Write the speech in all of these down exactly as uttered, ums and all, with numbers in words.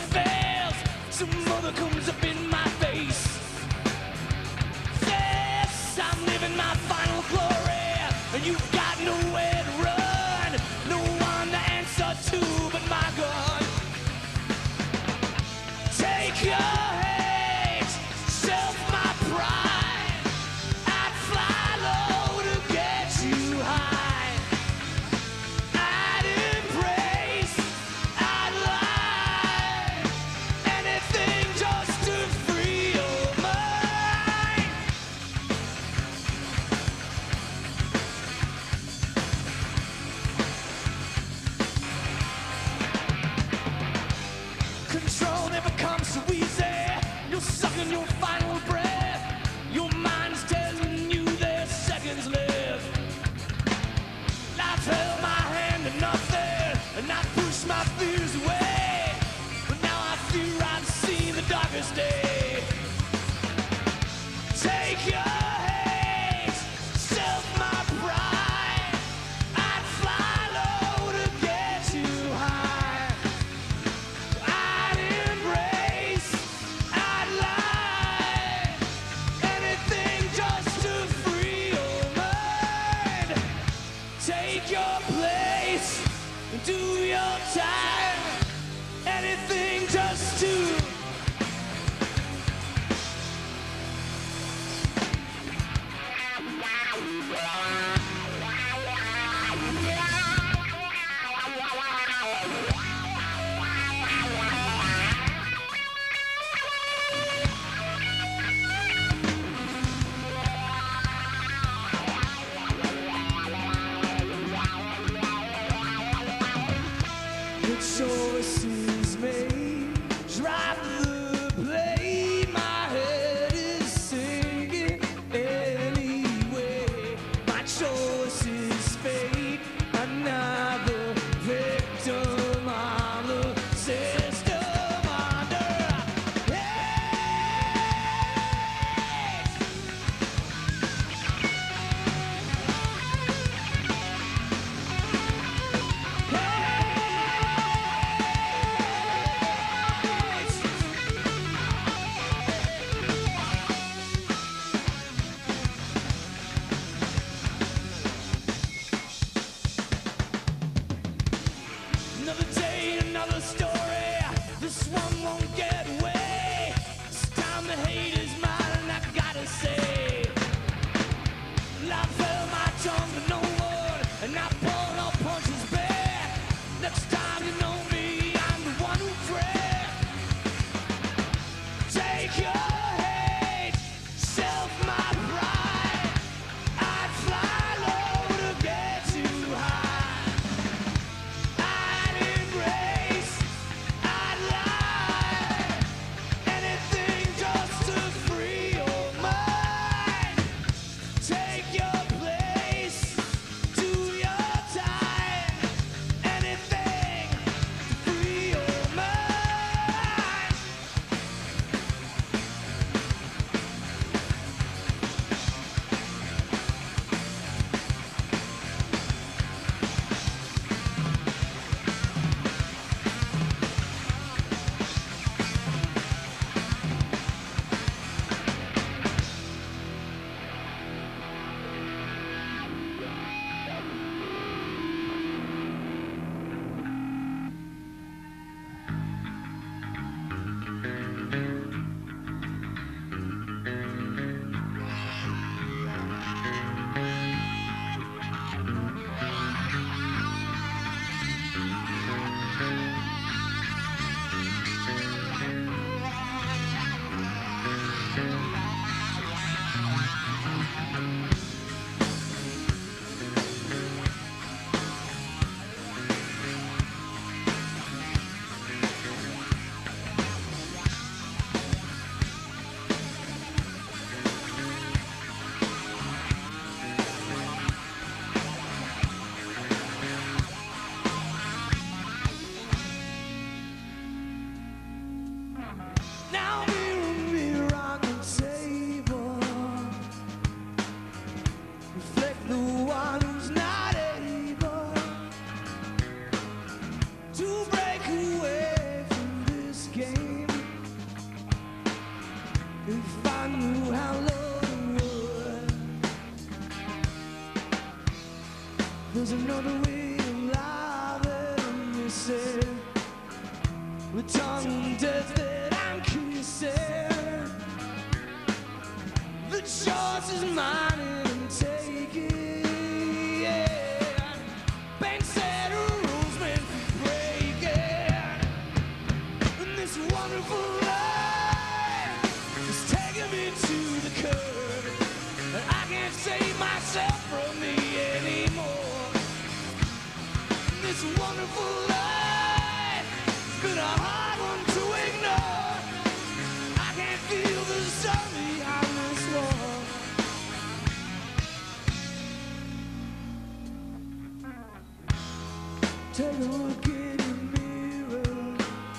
fails, some mother comes up in my face. Yes, I'm living my final glory, and you've got nowhere to run, no one to answer to but my gun. Take your hate, self my pride. I'd fly low to get you high. I'd embrace, I'd lie, anything just to free your mind. Control never comes so easy. You're sucking your final breath. Your mind's telling you there's seconds left. Life held my hand to nothing, and I pushed my fears away. But now I fear I've seen the darkest day. Take your hate, self my pride. I'd fly low to get you high. I'd embrace, I'd lie, anything just to free your mind. Take your place, do your time, anything just to. The choices made, drop the blade. My head is singing anyway. My choice is fate, another victim on the system under hate. Another day, another story. This one won't get away. This time the hate is mine, and I gotta say, life held my tongue to no one, and I pulled all punches back. Next time you know me, I'm the one who cracked. Take your hate, self my pride. I'd fly low to get you high. I'd embrace, There's another way of life that I'm missing, with tongue death that I'm kissing. The choice is mine and I'm taking, yeah. Bank said rules meant for breaking, and this wonderful life is taking me to the curb, and I can't save myself from me anymore. This wonderful life has been a hard one to ignore. I can't feel the sun behind this wall. Take a look in your mirror,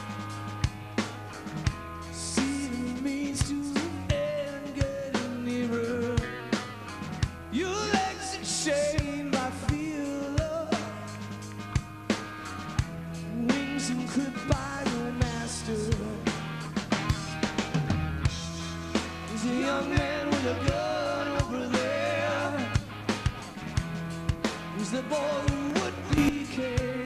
see the means to the end getting nearer. Your legs are chained by fear, wings and clipped by your master. There's a young man with a gun over there. He's the boy who would be king.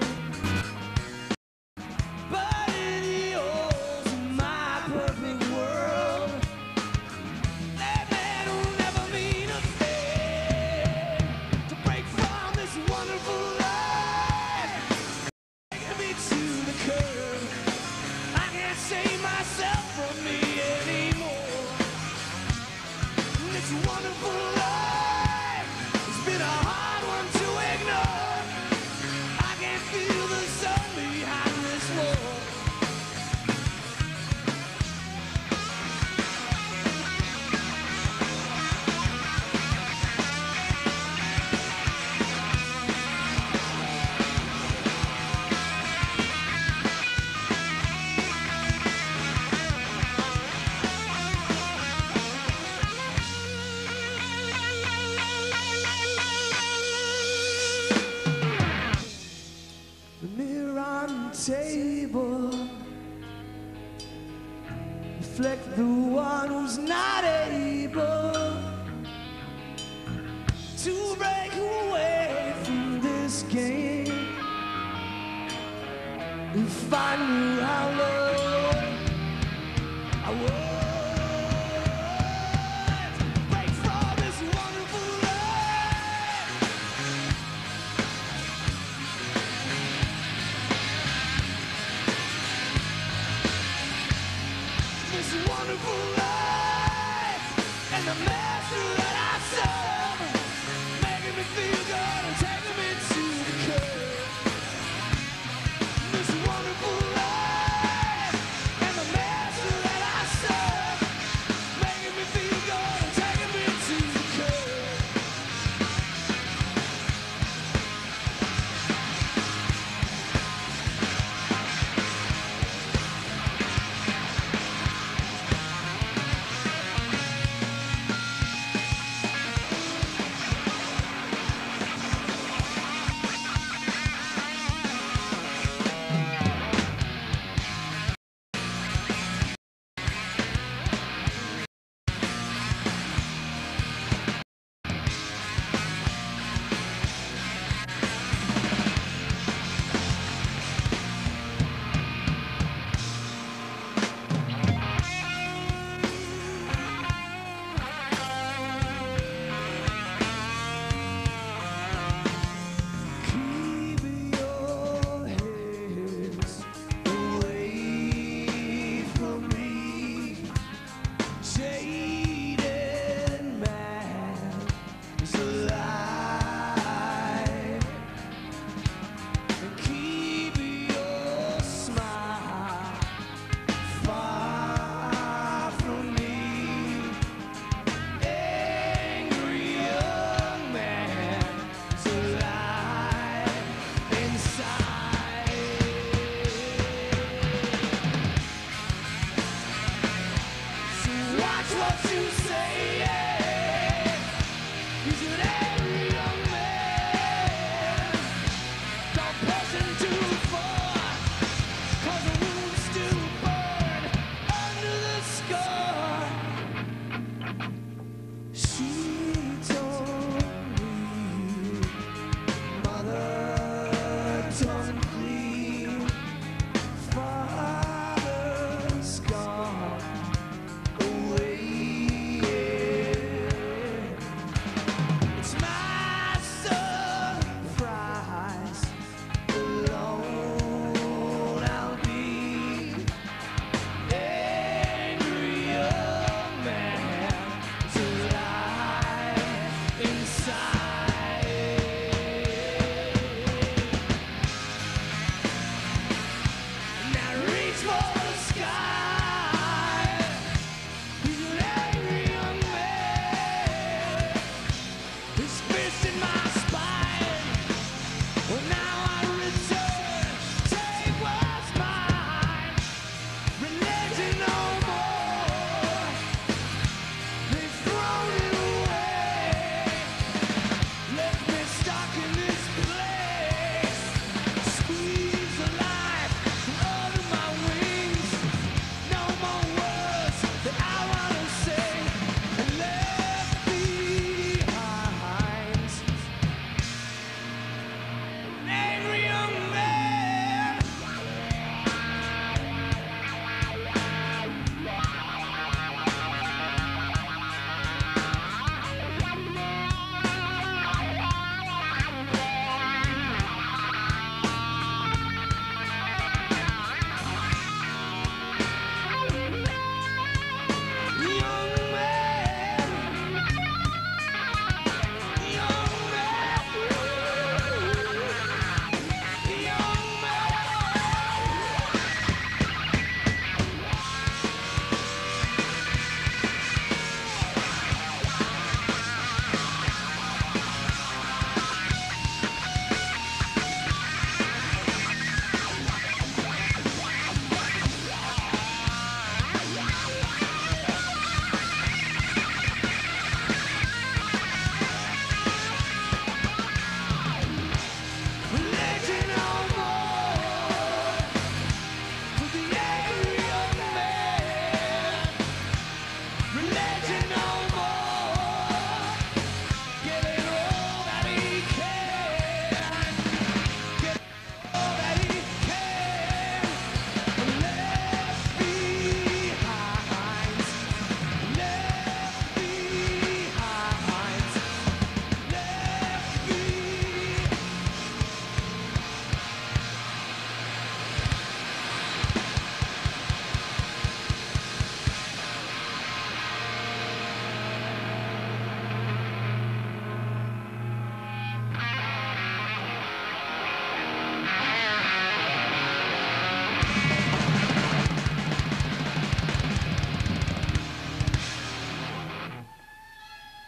But in the halls of my perfect world, that man will never mean a thing. To break from this wonderful life, taking me to the curb, I can't save myself from me anymore. This wonderful life has been a hard one to ignore. I can't feel the sun behind this wall. The mirror on the table reflect the one who's not able to break away from this game. If I knew how low I was, break from this wonderful life. This wonderful life and the master that I serve, making me feel good and taking me to the curb. This wonderful life and the master that I serve, making me feel good and taking me to the curb.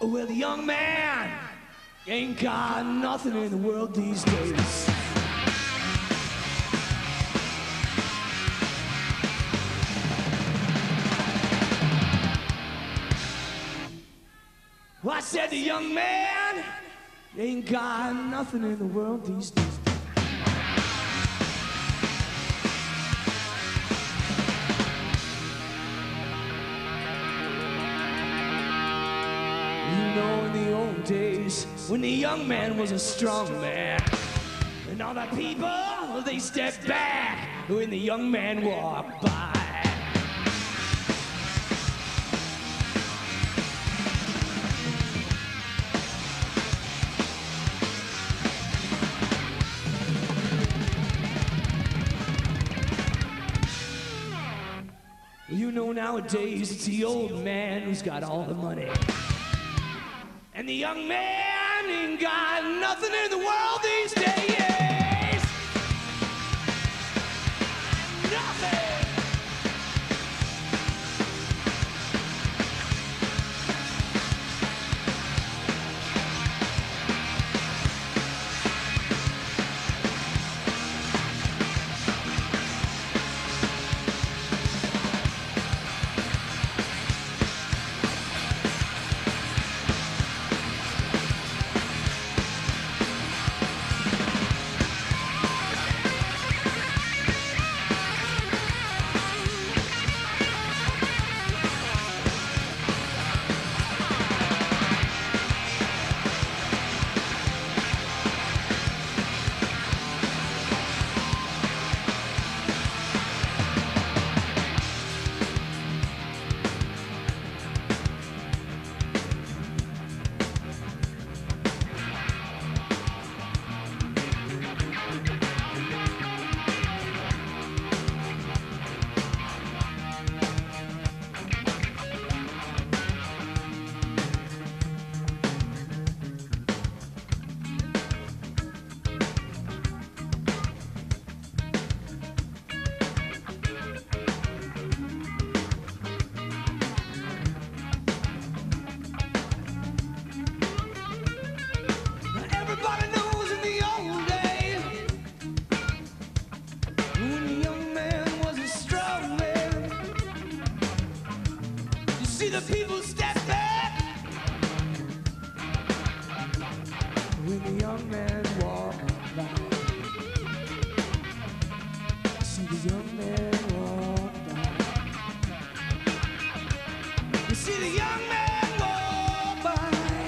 Well, the young man ain't got nothing in the world these days. Well, I said the young man ain't got nothing in the world these days. You know, in the old days, when the young man was a strong man, and all the people, they stepped back when the young man walked by. You know, nowadays it's the old man who's got all the money, and the young man ain't got nothing in the world these days. Nothing. See the people step back when the young man walked by. See the young man walk by. You see the young man walk by.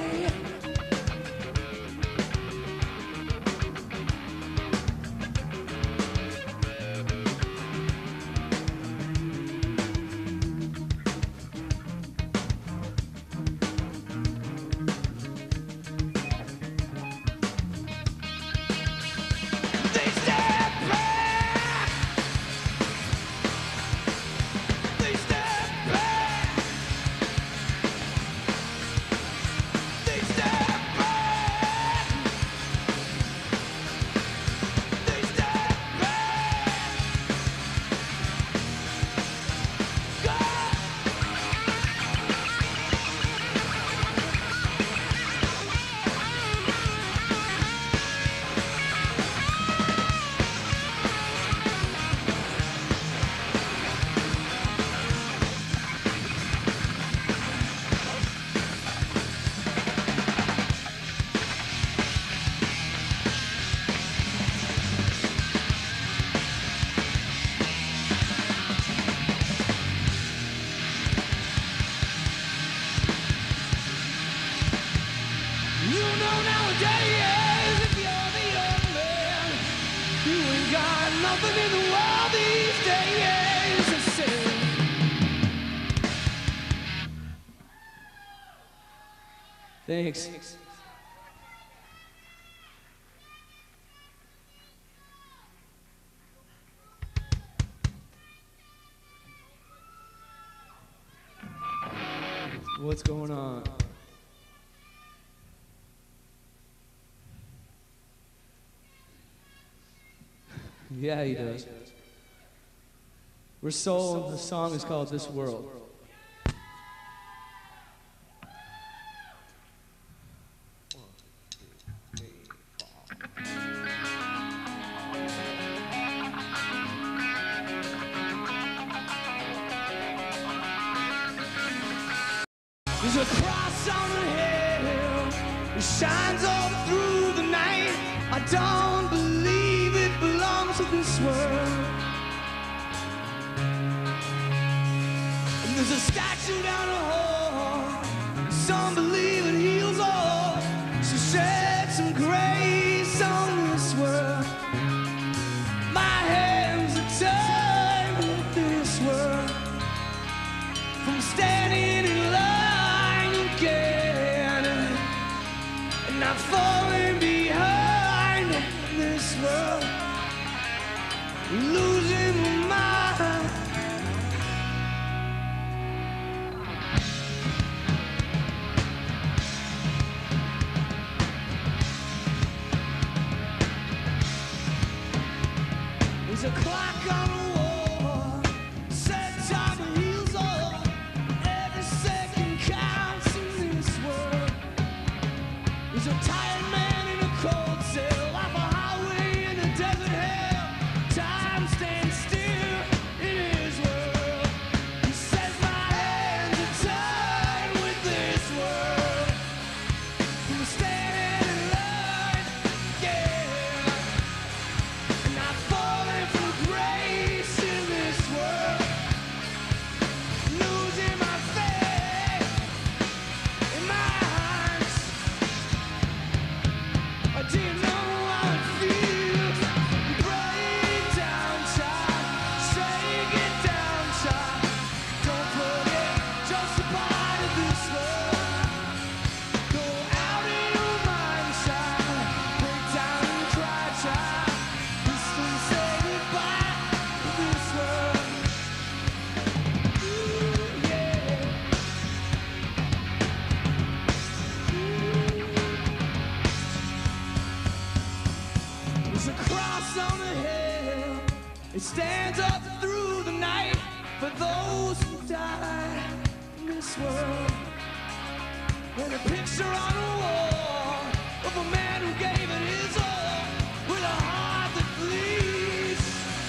Nothing in the world these days. I say. Thanks. Thanks. What's going on? Yeah, he does. We're Soul, and the song is called This World. There's a cross on the hill, it shines all through the night. I don't believe it belongs to this world. And there's a statue down the hall, some believe it heals all. So shed some grace on this world. My hands are tied with this world, from standing in line again, and I'm falling behind this world, losing my mind. There's a clock on the wall, set time to heals all. Every second counts in this world. There's a tired man in a cold cell, off a highway in a desert hell. Time stands still in his world. He says my hands are tied with this world, from standing in line, yeah. And I'm falling from grace in this world, losing my faith in my hands. I didn't know how it feels to break down time, shake it down time. Don't forget, just a part of this world. Go out in your mind, child. Break down and cry, child. Listen, say goodbye to this world. Ooh, yeah. There's a cross on the hill, it stands up through the night for those who die in this world. And a picture on the wall of a man who gave it his all, with a heart that bleeds.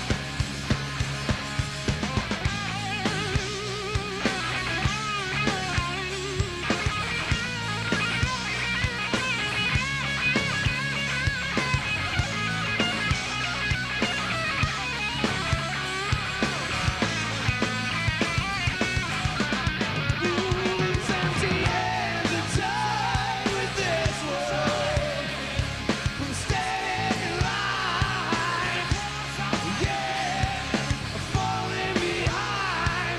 These empty hands are tied with this world, from standing in line, yeah, falling behind.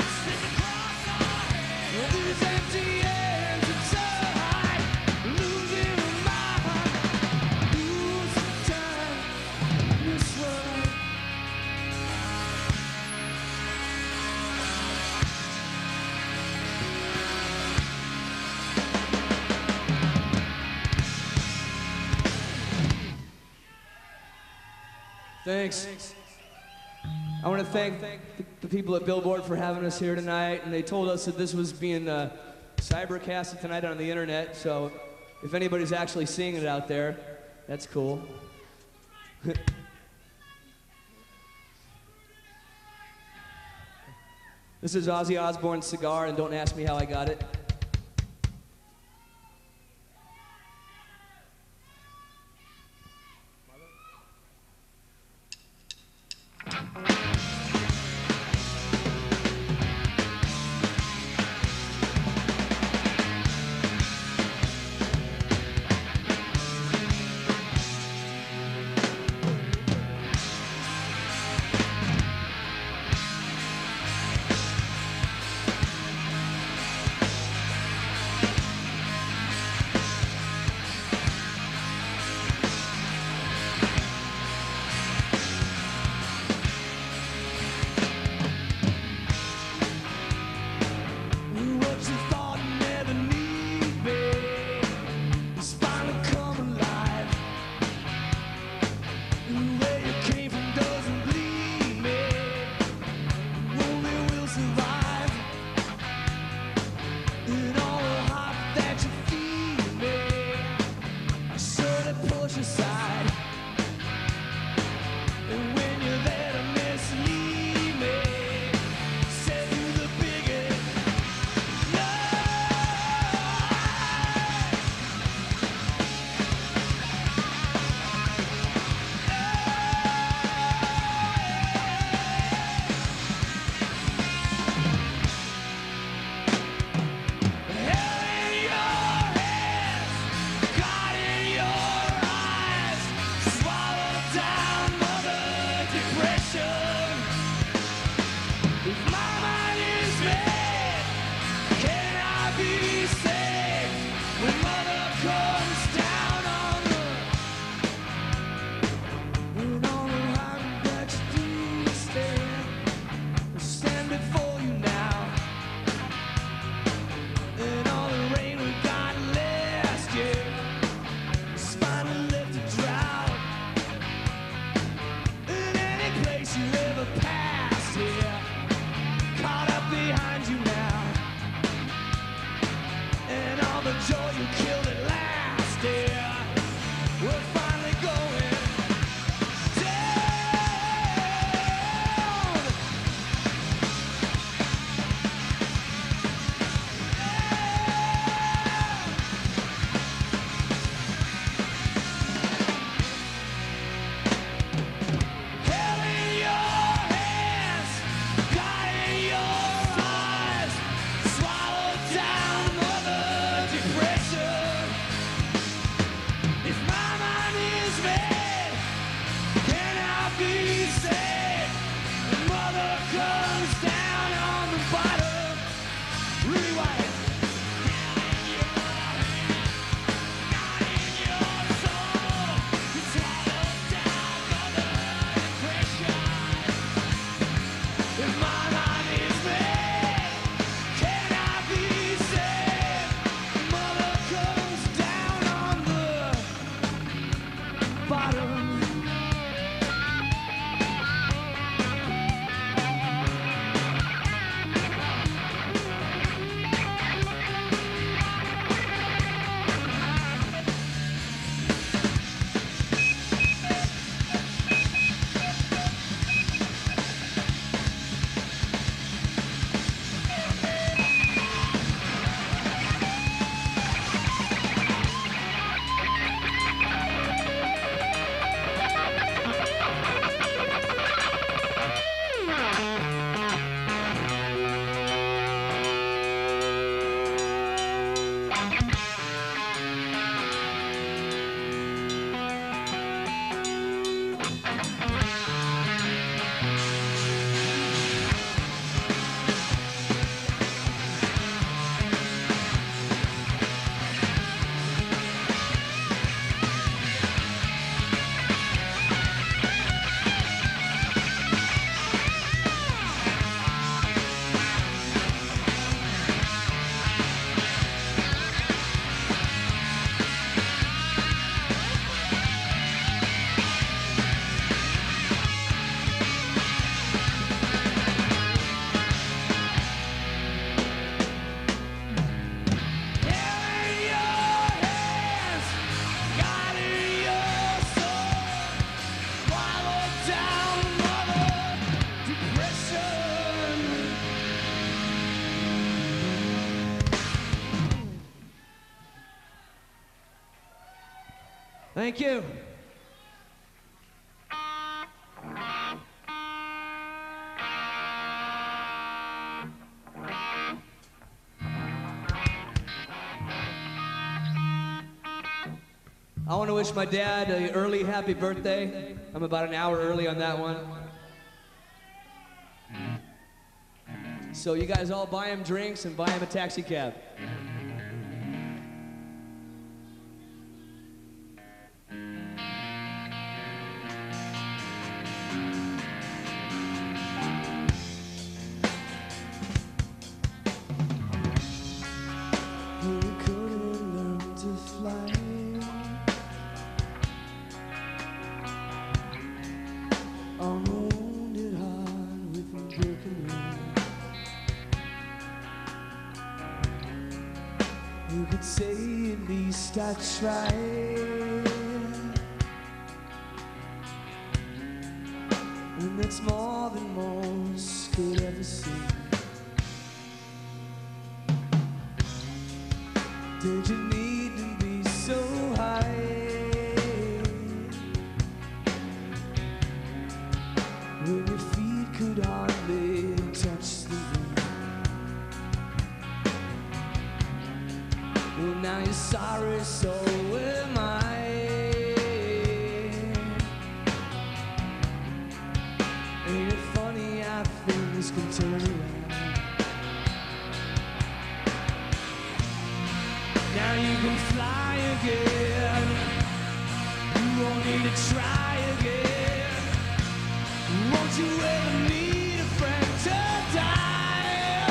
These empty hands are tied, losing my mind, losing time in this world. Thanks. I want to thank the, the people at Billboard for having us here tonight, and they told us that this was being uh, cybercasted tonight on the internet, so if anybody's actually seeing it out there, that's cool. This is Ozzy Osbourne's cigar, and don't ask me how I got it. If my mind is made, can I be saved when mother comes down on the and all the hiding that you do stand, stand before you now, and all the rain we got last year is finally left to drown. In any place you ever passed here, caught up behind you now, and all the joy you killed at last year, we're finally going down. Hell in your hands, God in your eyes, swallow down mother depression. If my mind is made, can I be saved when mother comes down on the bottom? Rewind. Hell in your hands, God in your soul, swallow down mother depression. If my mind is made, can I be saved when mother comes down on the bottom? Hell in your hands, God in your soul, swallow down mother depression. Thank you. I want to wish my dad an early happy birthday. I'm about an hour early on that one. So you guys all buy him drinks and buy him a taxi cab. We couldn't learn to fly on a wounded heart with a broken wing. You could say at least I tried, and that's more than most could ever see. Did you need to be so high when your feet could hardly touch the ground? Well, now you're sorry, so am I. Ain't it funny how things can turn around. Now you can fly again. You won't need to try again. Won't you ever need a friend to die?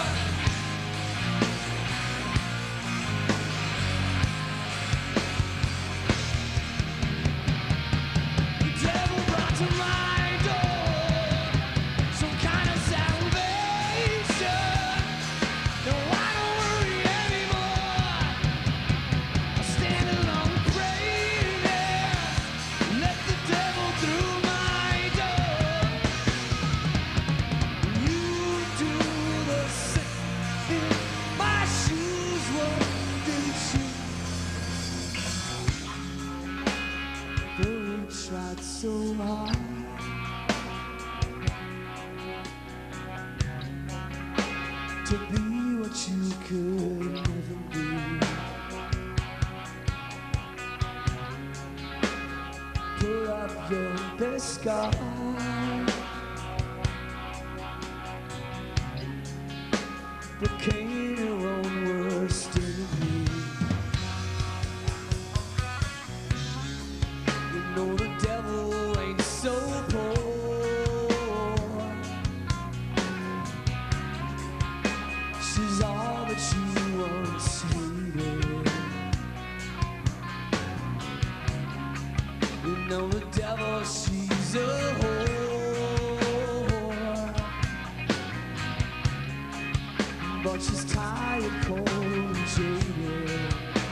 The devil brought to my door some kind of salvation. No, I don't worry anymore. I stand alone praying. Let the devil through my door. You do the same. My shoes wouldn't shoot. Though you tried so hard to be what you could never be. Pull up your best scar. Became your own worst enemy. You know the devil ain't so poor. She's all that you once hated. You know the devil, she's a whore. But she's tired, cold, and jaded.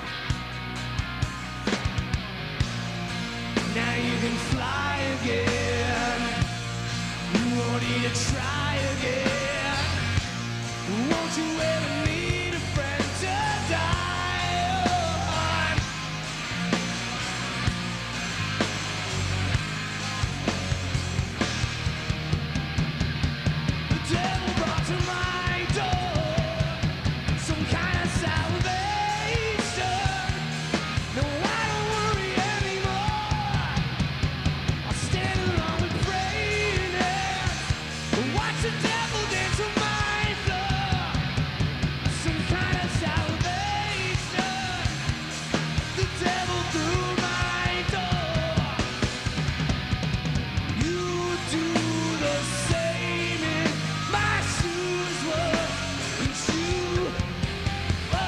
Now you can fly again. You won't need to try again. Won't you ever need a friend to die on? The devil brought to my door some kind of salvation. No, I don't worry anymore. I stand alone and praying. Watch the devil dance on my floor. Some kind of salvation. The devil through my door. You do the same in my shoes. Wouldn't you? Oh.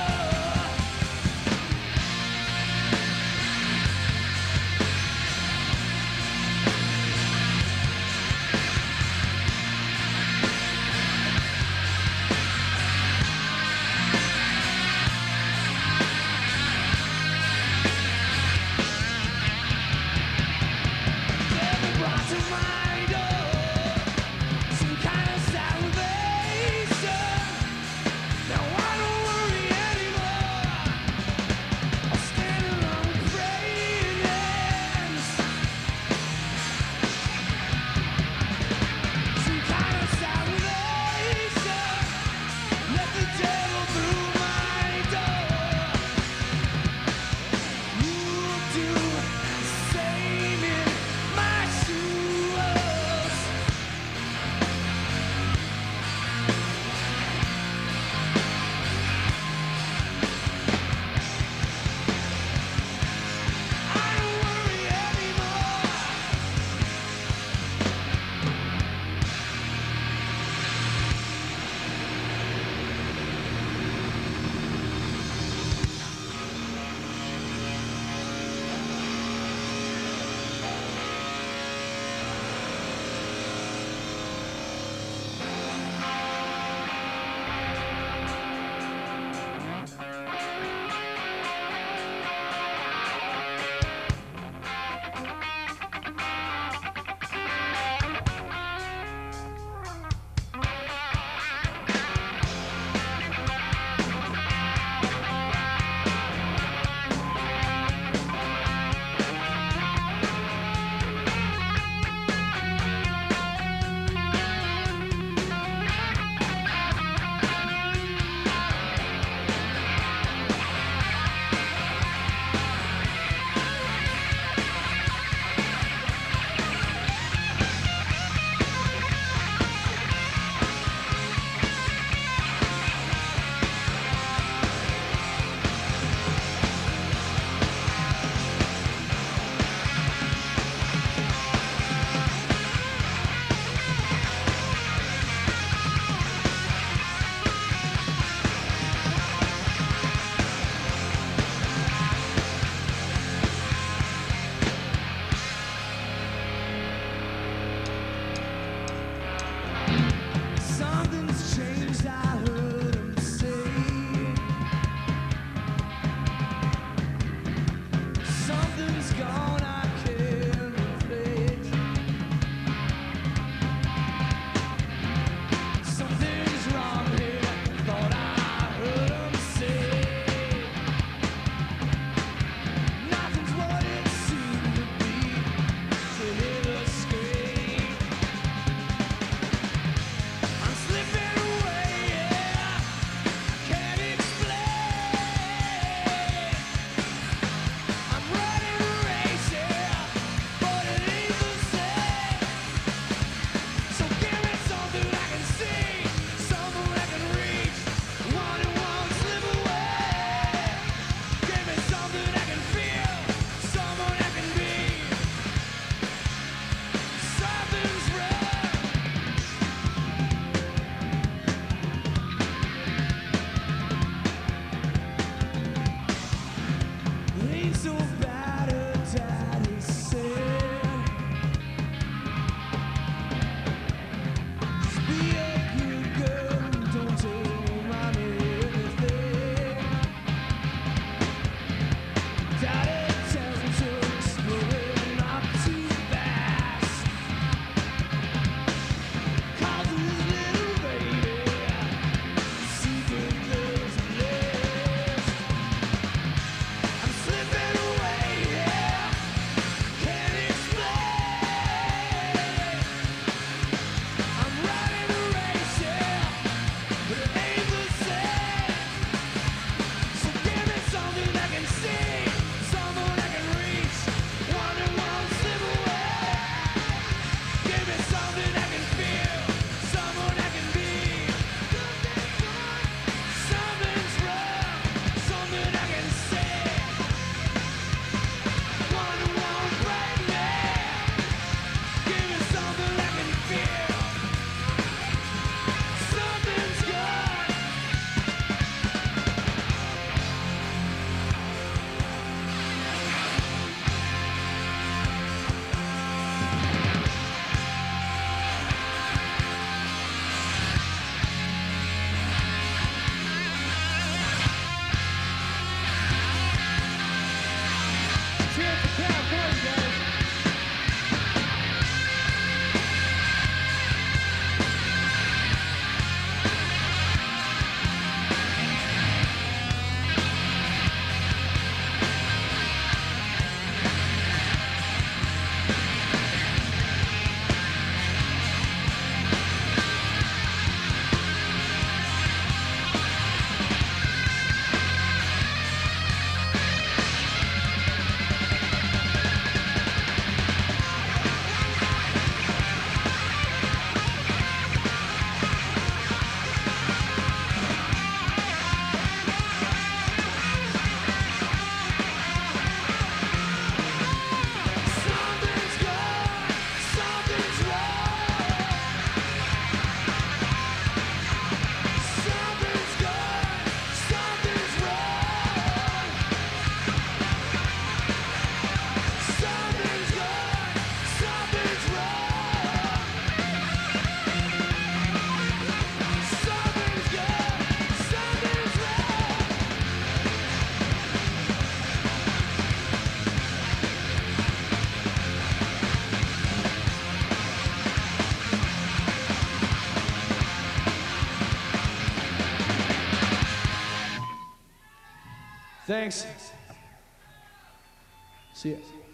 Thanks. See ya.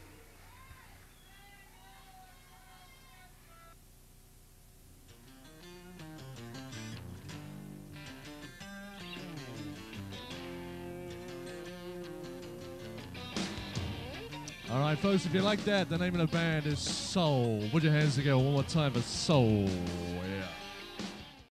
All right, folks, if you like that, the name of the band is Soul. Put your hands together one more time for Soul.